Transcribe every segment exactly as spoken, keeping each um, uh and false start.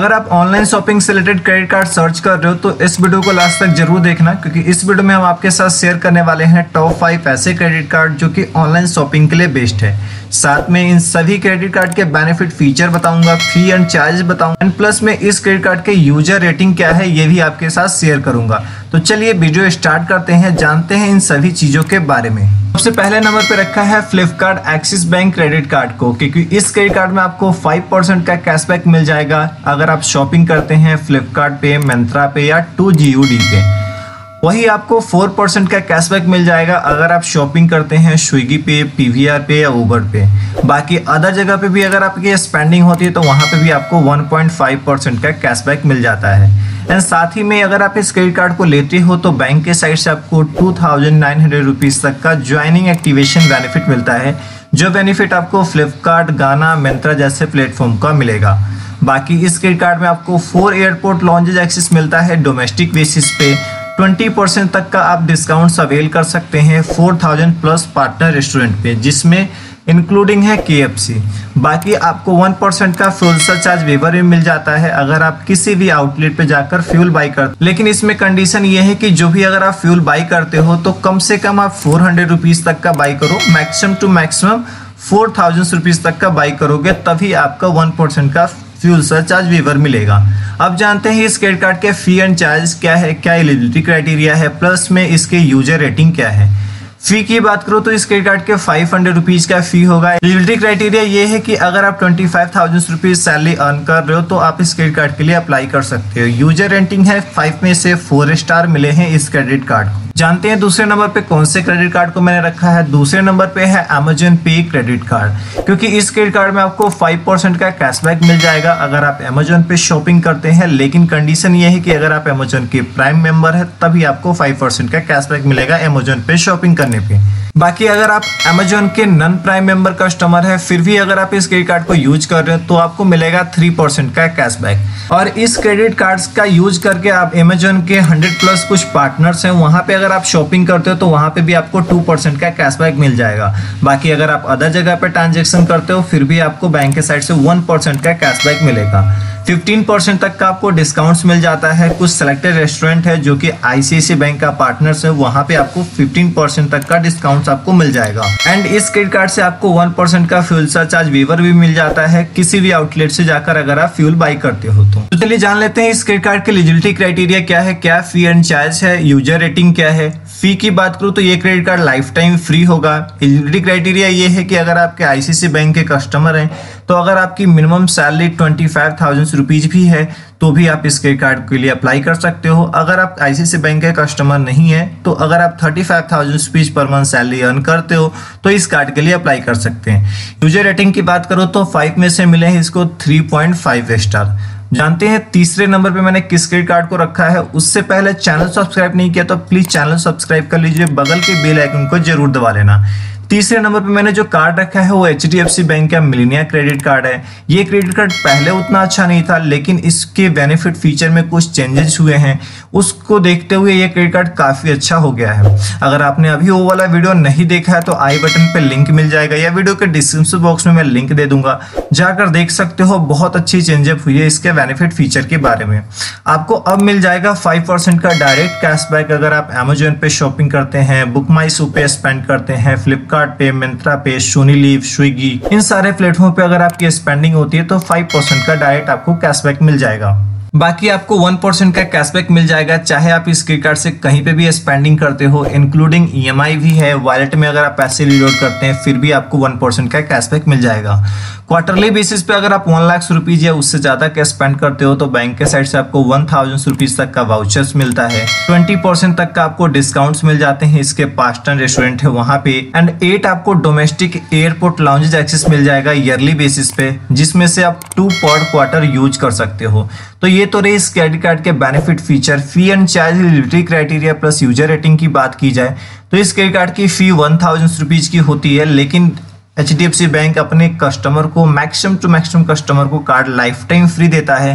अगर आप online shopping से रिलेटेड क्रेडिट कार्ड सर्च कर रहे हो तो इस वीडियो को लास्ट तक जरूर देखना, क्योंकि इस वीडियो में हम आपके साथ शेयर करने वाले हैं टॉप फाइव ऐसे क्रेडिट कार्ड जो कि ऑनलाइन शॉपिंग के लिए बेस्ट है। साथ में इन सभी क्रेडिट कार्ड के बेनिफिट फीचर बताऊंगा, फी एंड चार्ज बताऊंगा, एंड प्लस में इस क्रेडिट कार्ड के यूजर रेटिंग क्या है ये भी आपके साथ शेयर करूंगा। तो चलिए वीडियो स्टार्ट करते हैं, जानते हैं इन सभी चीजों के बारे में। सबसे पहले नंबर पे रखा है Flipkart Axis bank credit card को, क्योंकि इस क्रेडिट कार्ड में आपको फाइव परसेंट का कैशबैक मिल जाएगा अगर आप शॉपिंग करते हैं फ्लिपकार्ट पे, मिंत्रा पे या टू जी ओ डी पे। वही आपको फोर परसेंट का कैशबैक मिल जाएगा अगर आप शॉपिंग करते हैं स्विगी पे, पी वी आर पे या उबर पे। बाकी अदर जगह पे भी अगर आपकी स्पेंडिंग होती है तो वहाँ पे भी आपको वन पॉइंट फाइव परसेंट का कैशबैक मिल जाता है। एंड साथ ही में अगर आप इस क्रेडिट कार्ड को लेते हो तो बैंक के साइड से आपको two thousand nine hundred rupees तक का ज्वाइनिंग एक्टिवेशन बेनिफिट मिलता है, जो बेनिफिट आपको फ्लिपकार्ट, गाना, मिंत्रा जैसे प्लेटफॉर्म का मिलेगा। बाकी इस क्रेडिट कार्ड में आपको फोर एयरपोर्ट लॉन्जेज एक्सेस मिलता है डोमेस्टिक बेसिस पे। ट्वेंटी परसेंट तक का आप डिस्काउंट्स अवेल कर सकते हैं four thousand plus partner restaurant पे, जिसमें इंक्लूडिंग है के एफ सी। बाकी आपको वन परसेंट का फ्यूल सरचार्ज वेवर भी मिल जाता है अगर आप किसी भी आउटलेट पे जाकर फ्यूल बाई करते। लेकिन इसमें कंडीशन ये है कि जो भी अगर आप फ्यूल बाई करते हो तो कम से कम आप फोर हंड्रेड रुपीज तक का बाई करो, maximum to maximum four thousand rupees तक का बाई करोगे, तभी आपका वन परसेंट का फ्यूल सरचार्ज वेवर मिलेगा। अब जानते हैं इस क्रेडिट कार्ड के फी एंड चार्ज क्या है, क्या एलिजिबिलिटी क्राइटेरिया है, प्लस में इसके यूजर रेटिंग क्या है। फी की बात करो तो इस क्रेडिट कार्ड के फाइव हंड्रेड रुपीज का फी होगा। एलिजिबिलिटी क्राइटेरिया ये है कि अगर आप twenty five thousand rupees salary earn कर रहे हो तो आप इस क्रेडिट कार्ड के लिए अप्लाई कर सकते हो। यूजर रेटिंग है फाइव में से फोर स्टार मिले हैं इस क्रेडिट कार्ड को। जानते हैं दूसरे नंबर पे कौन से क्रेडिट कार्ड को मैंने रखा है। दूसरे नंबर पे है अमेजन पे क्रेडिट कार्ड, क्योंकि इस क्रेडिट कार्ड में आपको फाइव परसेंट का कैशबैक मिल जाएगा अगर आप अमेजन पे शॉपिंग करते हैं। लेकिन कंडीशन ये है कि अगर आप अमेजन के प्राइम मेंबर है तभी आपको फाइव परसेंट का कैशबैक मिलेगा अमेजन पे शॉपिंग करने पे। बाकी अगर आप अमेजन के नॉन प्राइम मेंबर कस्टमर है फिर भी अगर आप इस क्रेडिट कार्ड को यूज कर रहे हो तो आपको मिलेगा थ्री परसेंट का कैशबैक। और इस क्रेडिट कार्ड्स का यूज करके आप अमेजन के हंड्रेड प्लस कुछ पार्टनर्स हैं वहां पे अगर आप शॉपिंग करते हो तो वहां पे भी आपको टू परसेंट का कैशबैक मिल जाएगा। बाकी अगर आप अदर जगह पे ट्रांजेक्शन करते हो फिर भी आपको बैंक के साइड से वन परसेंट का कैशबैक मिलेगा। फिफ्टीन परसेंट तक का आपको डिस्काउंट्स मिल जाता है। कुछ सेलेक्टेड रेस्टोरेंट है जो कि आई सी आई सी आई बैंक का पार्टनर्स है, वहां पे आपको फिफ्टीन परसेंट तक का डिस्काउंट्स आपको मिल जाएगा। एंड इस क्रेडिट कार्ड से आपको वन परसेंट का फ्यूल सरचार्ज वेवर भी मिल जाता है किसी भी आउटलेट से जाकर अगर आप फ्यूल बाई करते हो तो। तो चलिए जान लेते हैं इस क्रेडिट कार्ड के एलिजिबिलिटी क्राइटेरिया क्या है, क्या फी एंड चार्ज है, यूजर रेटिंग क्या है। फी की बात करूं तो ये credit card life time free होगा। एलिजिबिलिटी क्राइटेरिया ये है कि अगर आपके आई सी आई सी आई बैंक के कस्टमर हैं तो अगर आपकी minimum salary twenty five thousand rupees भी है तो भी आप इस क्रेडिट कार्ड के लिए अप्लाई कर सकते हो। अगर आप आई सी आई सी आई बैंक के कस्टमर नहीं है तो अगर आप thirty five thousand rupees per month salary earn करते हो तो इस कार्ड के लिए अप्लाई कर सकते हैं। यूजर रेटिंग की बात करो तो फाइव में से मिले हैं इसको थ्री पॉइंट फाइव स्टार। जानते हैं तीसरे नंबर पे मैंने किस क्रेडिट कार्ड को रखा है। उससे पहले चैनल सब्सक्राइब नहीं किया तो प्लीज चैनल सब्सक्राइब कर लीजिए, बगल के बेल आइकन को जरूर दबा लेना। तीसरे नंबर पे मैंने जो कार्ड रखा है वो H D F C bank का मिलेनिया क्रेडिट कार्ड है। ये क्रेडिट कार्ड पहले उतना अच्छा नहीं था लेकिन इसके बेनिफिट फीचर में कुछ चेंजेस हुए हैं, उसको देखते हुए ये क्रेडिट कार्ड काफी अच्छा हो गया है। अगर आपने अभी वो वाला वीडियो नहीं देखा है तो आई बटन पे लिंक मिल जाएगा या वीडियो के डिस्क्रिप्शन बॉक्स में मैं लिंक दे दूंगा, जाकर देख सकते हो। बहुत अच्छी चेंजअप हुई है इसके बेनिफिट फीचर के बारे में। आपको अब मिल जाएगा फाइव परसेंट का डायरेक्ट कैशबैक अगर आप अमेजन पे शॉपिंग करते हैं, बुक माई शो पे स्पेंड करते हैं, फ्लिपकार्ट पे, मिंत्रा पे, सोनी लिव, स्विगी, इन सारे प्लेटफॉर्म पे अगर आपकी स्पेंडिंग होती है तो फाइव परसेंट का डायरेक्ट आपको कैशबैक मिल जाएगा। बाकी आपको वन परसेंट का कैशबैक मिल जाएगा चाहे आप इस क्रेडिट कार्ड से कहीं पे भी स्पेंडिंग करते हो, इंक्लूडिंग ई एम आई भी है। वॉलेट में अगर आप पैसे रिलोड करते हैं फिर भी आपको वन परसेंट का कैशबैक मिल जाएगा। क्वार्टरली बेसिस पे अगर आप वन लाख रुपीज या उससे ज्यादा का स्पेंड करते हो तो बैंक के साइड से आपको वन थाउजेंड रुपीज तक का वाउचर्स मिलता है। ट्वेंटी परसेंट तक का आपको डिस्काउंट्स मिल जाते हैं इसके पार्टनर रेस्टोरेंट है वहां पे। एंड एट आपको डोमेस्टिक एयरपोर्ट लॉन्जेज एक्सेस मिल जाएगा ईयरली बेसिस पे, जिसमें से आप टू पर क्वार्टर यूज कर सकते हो। तो ये तो रही इस क्रेडिट कार्ड के benefit feature. Fee and charge, eligibility criteria plus user rating की बात की जाए तो इस क्रेडिट कार्ड की फी वन थाउजेंड रुपीज की होती है, लेकिन H D F C bank अपने कस्टमर को, मैक्सिमम टू मैक्सिमम कस्टमर को कार्ड लाइफ टाइम फ्री देता है।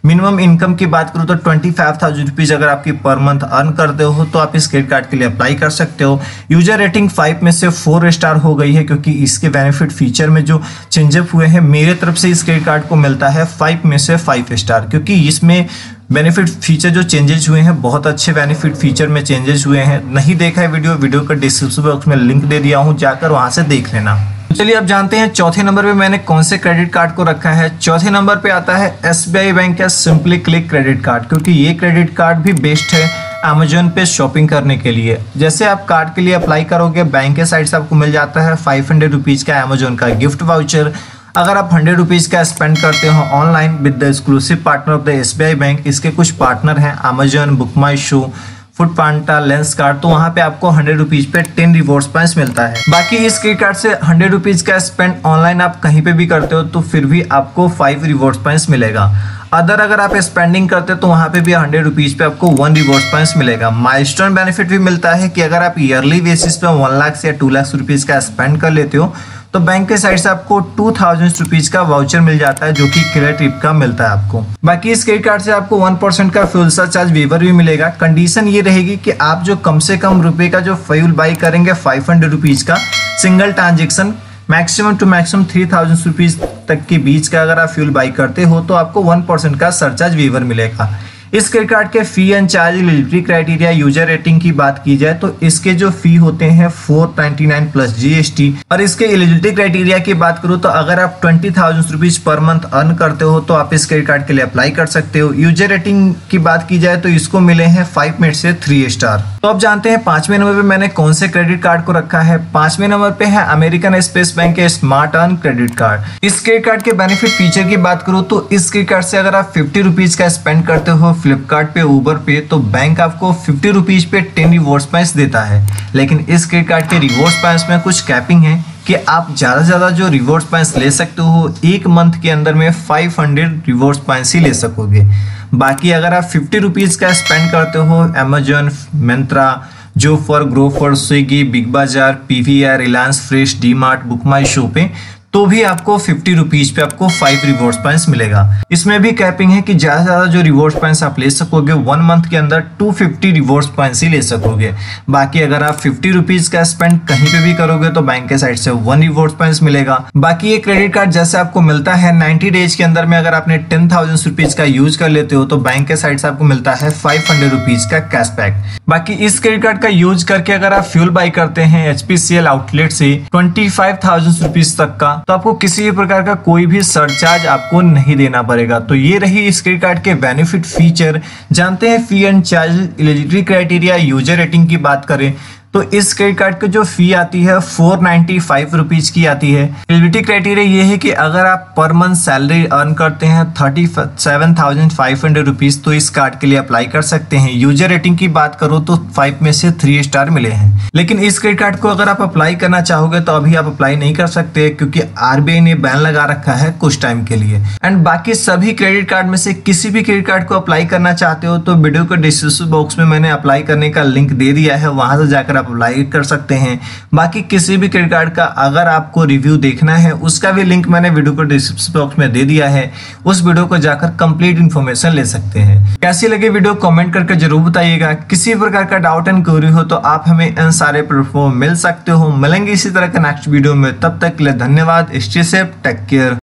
मिनिमम इनकम की बात करूँ तो ट्वेंटी फाइव थाउजेंड रुपीज अगर आपकी पर मंथ अर्न करते हो तो आप इस क्रेडिट कार्ड के लिए अप्लाई कर सकते हो। यूजर रेटिंग फाइव में से फोर स्टार हो गई है क्योंकि इसके बेनिफिट फीचर में जो चेंजअप हुए हैं मेरे तरफ से इस क्रेडिट कार्ड को मिलता है फाइव में से फाइव स्टार, क्योंकि इसमें बेनिफिट फीचर जो चेंजेस हुए हैं बहुत अच्छे बेनिफिट फीचर में चेंजेस हुए हैं। नहीं देखा है वीडियो वीडियो का डिस्क्रिप्शन बॉक्स में लिंक दे दिया हूँ, जाकर वहां से देख लेना। चलिए अब जानते हैं चौथे नंबर पे मैंने कौन से क्रेडिट कार्ड को रखा है। चौथे नंबर पे आता है एस बी आई बैंक का सिंपली क्लिक क्रेडिट कार्ड, क्योंकि ये क्रेडिट कार्ड भी बेस्ट है अमेजोन पे शॉपिंग करने के लिए। जैसे आप कार्ड के लिए अप्लाई करोगे बैंक के साइड से आपको मिल जाता है फाइव हंड्रेड रुपीज का अमेजोन का गिफ्ट वाउचर। अगर आप हंड्रेड रुपीज का स्पेंड करते हो online with the exclusive partner of the S B I bank, इसके कुछ पार्टनर हैं Amazon, book my show, food panda, Lenskart, तो वहां पे आपको हंड्रेड रुपीज पे टेन रिवॉर्ड्स पॉइंट्स मिलता है। बाकी इस क्रेडिट कार्ड से हंड्रेड रुपीज का स्पेंड ऑनलाइन आप कहीं पे भी करते हो तो फिर भी आपको फाइव रिवॉर्ड्स पॉइंट्स मिलेगा। अदर अगर आप स्पेंडिंग करते हो तो वहां पे भी हंड्रेड रुपीज पे आपको वन रिवॉर्ड्स पॉइंट्स मिलेगा। माइलस्टोन बेनिफिट भी मिलता है कि अगर आप ईयरली बेसिस पे वन लाख से टू लाख रुपीज का स्पेंड कर लेते हो तो बैंक के साइड से आपको टू थाउजेंड रुपीज का वाउचर मिल जाता है, जो कि क्लियर ट्रिप का मिलता है आपको। बाकी इस क्रेडिट कार्ड से आपको वन परसेंट का फ्यूल सरचार्ज वेवर भी मिलेगा। कंडीशन ये रहेगी कि आप जो कम से कम रुपए का जो फ्यूल बाई करेंगे फाइव हंड्रेड रुपीज का single transaction, maximum to maximum three thousand rupees तक के बीच का अगर आप फ्यूल बाई करते हो तो आपको वन परसेंट का सरचार्ज वेवर मिलेगा। इस क्रेडिट कार्ड के fee and charge, eligibility criteria, user rating की बात की जाए तो इसके जो फी होते हैं four ninety nine plus GST. और इसके एलिजिबिलिटी क्राइटेरिया की बात करूं तो अगर आप twenty thousand rupees per month earn करते हो तो आप इस क्रेडिट कार्ड के लिए अप्लाई कर सकते हो। यूजर रेटिंग की बात की जाए तो इसको मिले हैं फाइव में से थ्री स्टार। तो अब जानते हैं पांचवें नंबर पे मैंने कौन से क्रेडिट कार्ड को रखा है। पांचवें नंबर पे है अमेरिकन एक्सप्रेस बैंक के स्मार्ट अर्न क्रेडिट कार्ड। इस क्रेडिट कार्ड के बेनिफिट फीचर की बात करूं तो इस क्रेडिट कार्ड से अगर आप फिफ्टी रुपीज का स्पेंड करते हो फ्लिपकार्ट पे, ऊबर पे, तो बैंक आपको फिफ्टी रुपीज पे टेन रिवॉर्ड्स पॉइंट्स देता है। लेकिन इस क्रेडिट कार्ड के रिवॉर्ड्स पॉइंट्स में कुछ कैपिंग है कि आप ज्यादा से ज्यादा जो रिवॉर्ड्स पॉइंट्स ले सकते हो एक मंथ के अंदर में फाइव हंड्रेड रिवॉर्ड्स पॉइंट्स ही ले सकोगे। बाकी अगर आप फिफ्टी रुपीज का स्पेंड करते हो अमेजोन, मिंत्रा, जो फॉर, Grofers, Swiggy, Big Bazaar, PVR, Reliance Fresh, D Mart, book my show पे, तो भी आपको फिफ्टी रुपीज पे आपको फाइव रिवॉर्ड्स पॉइंट्स मिलेगा। इसमें भी कैपिंग है कि ज्यादा से ज्यादा जो रिवॉर्ड्स पॉइंट्स आप ले सकोगे वन मंथ के अंदर टू फिफ्टी रिवॉर्ड्स पॉइंट्स ही ले सकोगे। बाकी अगर आप फिफ्टी रुपीज का स्पेंड कहीं पे भी करोगे तो बैंक के साइड से वन रिवॉर्ड्स पॉइंट्स मिलेगा। बाकी ये क्रेडिट कार्ड जैसे आपको मिलता है नाइन्टी डेज के अंदर में, अगर आपने टेन थाउजेंड रुपीज का यूज कर लेते हो तो बैंक के साइड से आपको मिलता है फाइव हंड्रेड रुपीज का कैशबैक। बाकी इस क्रेडिट कार्ड का यूज करके अगर आप फ्यूल बाई करते हैं एचपीसीएल आउटलेट से ट्वेंटी फाइव थाउजेंड रुपीज तक का, तो आपको किसी प्रकार का कोई भी सरचार्ज आपको नहीं देना पड़ेगा। तो ये रही इस क्रेडिट कार्ड के बेनिफिट फीचर। जानते हैं fee and charge, eligibility criteria, user rating की बात करें तो इस क्रेडिट कार्ड की जो फी आती है फोर नाइन्टी फाइव रुपीज की आती है। एलिजिबिलिटी क्राइटेरिया ये है कि अगर आप पर मंथ सैलरी अर्न करते हैं thirty seven thousand five hundred rupees तो इस कार्ड के लिए अप्लाई कर सकते हैं। यूजर रेटिंग की बात करो तो फाइव में से थ्री स्टार मिले हैं। लेकिन इस क्रेडिट कार्ड को अगर आप अप्लाई करना चाहोगे तो अभी आप अप्लाई नहीं कर सकते क्योंकि आरबीआई ने बैन लगा रखा है कुछ टाइम के लिए। एंड बाकी सभी क्रेडिट कार्ड में से किसी भी क्रेडिट कार्ड को अप्लाई करना चाहते हो तो वीडियो के डिस्क्रिप्शन बॉक्स में मैंने अप्लाई करने का लिंक दे दिया है, वहां से जाकर आप अप्लाई कर सकते हैं। बाकी किसी भी क्रेडिट कार्ड का अगर आपको रिव्यू देखना है उसका भी लिंक मैंने वीडियो को डिस्क्रिप्शन बॉक्स में दे दिया है, उस वीडियो को जाकर कंप्लीट इन्फॉर्मेशन ले सकते हैं। कैसी लगी वीडियो कमेंट करके जरूर बताइएगा। किसी प्रकार का डाउट एंड क्वेरी हो तो आप हमें इन सारे प्लेटफॉर्म मिल सकते हो। मिलेंगे इसी तरह का नेक्स्ट वीडियो में, तब तक के लिए धन्यवाद। Stay safe, take care.